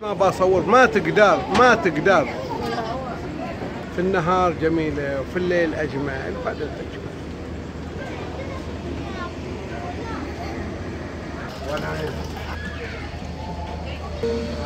ما بصور، ما تقدر. في النهار جميلة وفي الليل أجمل، بعد الأجمل. ولا